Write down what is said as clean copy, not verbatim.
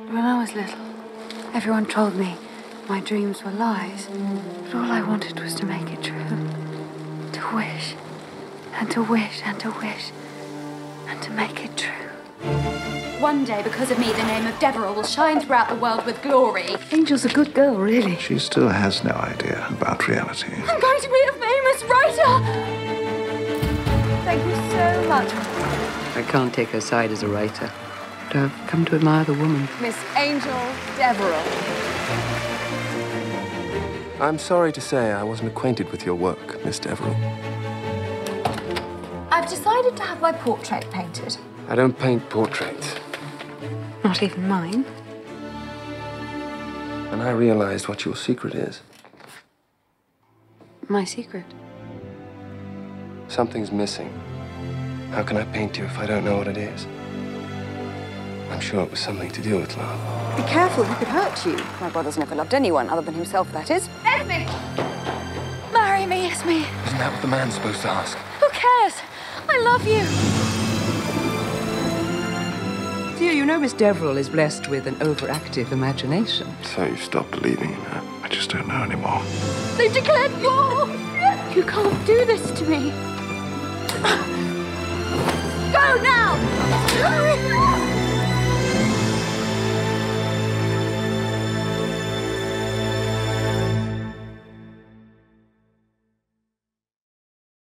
When I was little, everyone told me my dreams were lies, but all I wanted was to make it true. To wish, and to wish, and to wish, and to make it true. One day, because of me, the name of Deverell will shine throughout the world with glory. Angel's a good girl, really. She still has no idea about reality. I'm going to be a famous writer! Thank you so much. I can't take her side as a writer, but I've come to admire the woman. Miss Angel Deverell. I'm sorry to say I wasn't acquainted with your work, Miss Deverell. I've decided to have my portrait painted. I don't paint portraits. Not even mine. And I realized what your secret is. My secret. Something's missing. How can I paint you if I don't know what it is? I'm sure it was something to do with love. Be careful, he could hurt you. My brother's never loved anyone other than himself, that is. Esme! Marry me, Esme. Isn't that what the man's supposed to ask? Who cares? I love you. Dear, you know Miss Deverell is blessed with an overactive imagination. So you've stopped believing in her. I just don't know anymore. They've declared war! You can't do this to me. Go now!